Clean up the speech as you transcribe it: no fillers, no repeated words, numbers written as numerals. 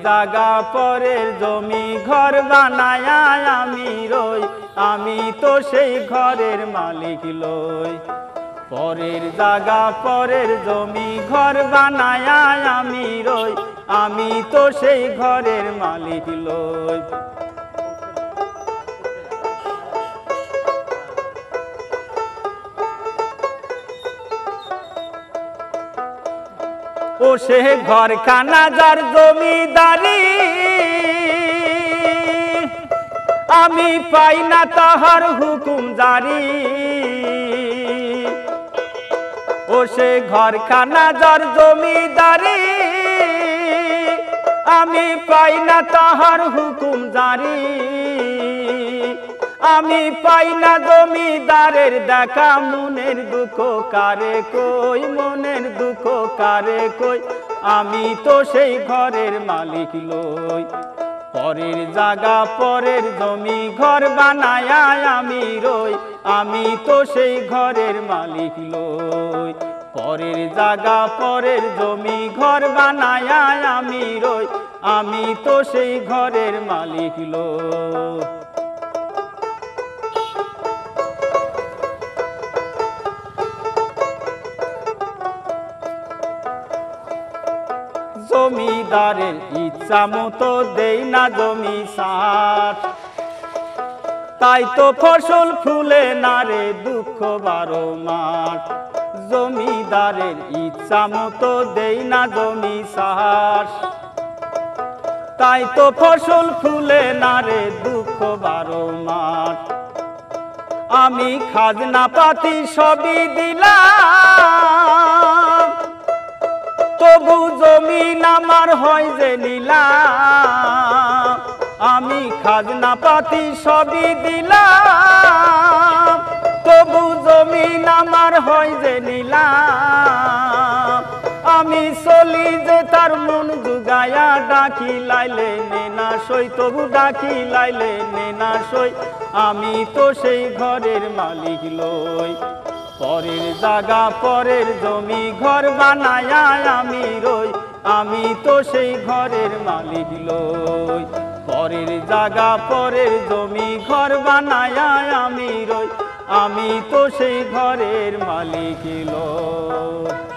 জাগা পরের জমি ঘর বানায়া আমি রই আমি তো সেই ঘরের মালিক লই পরের জাগা পরের জমি ঘর বানায়া আমি রই আমি তো সেই ঘরের মালিক লই ও সে ঘরখানা যার জমিদারি আমি পাই না তাহার হুকুম জারি ও সে ঘরখানা যার জমিদারি আমি পাই না তাহার হুকুম জারি আমি পাই না জমিদারের দেখা মনের দুঃখ কারে কই মনের দুঃখ কারে কই আমি তো সেই ঘরের মালিক লই পরের জাগা পরের জমি ঘর বানায়া আমি রই আমি তো সেই ঘরের মালিক লই পরের জাগা পরের জমি ঘর বানায়া আমি রই আমি তো সেই ঘরের মালিক লই জমিদারের ইচ্ছা মতো দেই না জমি সার তাই তো ফসল ফুলে না রে দুঃখ 12 মাস জমিদারের ইচ্ছা মতো দেই না জমি সার তাই তো ফসল ফুলে না রে দুঃখ 12 মাস আমি খাজনা পাতি সবই দিলাম তবু জমিন আমার হয় যে নিলাম আমি খাজনা পাতি সবই দিলাম তবু জমিন আমার হয় যে নিলাম আমি চলি যে তার মন জুগায়া ডাকি লাইলে নেনা সই তবু ডাকি লাইলে নেনা সই আমি তো সেই ঘরের মালিক লই পরের জাগা পরের জমি ঘর বানায়া আমি রই আমি তো সেই ঘরের মালিক লই পরের জাগা পরের জমি ঘর বানায়া আমি রই আমি তো সেই ঘরের মালিক লই।